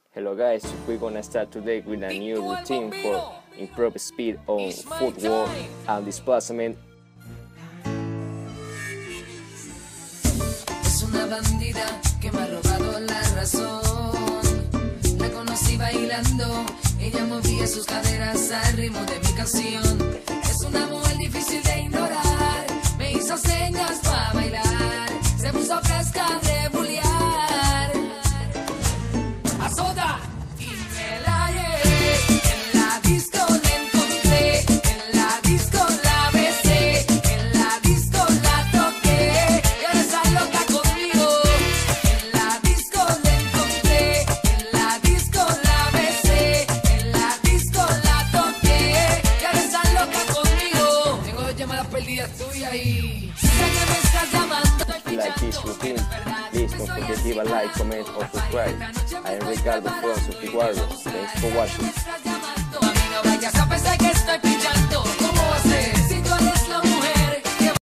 Hello guys, we're gonna start today with a new routine for improve speed on footwork and displacement. Es una bandida que me ha robado la razón. La conocí bailando, ella movía sus caderas al ritmo de mi canción. Es una mujer difícil de ignorar, me hizo señas para bailar, se puso fresca de bullear. A soda y me la llevé, en la disco la encontré, en la disco la besé, en la disco la toqué, y ahora está loca conmigo. En la disco la encontré, en la disco la besé, en la disco la toqué, y ahora está loca conmigo. Tengo dos llamadas perdidas tuyas y sé que me estás llamando. Like this routine, please don't forget to leave a like, comment or subscribe. I am Ricardo from Sufi Warriors. Thanks for watching.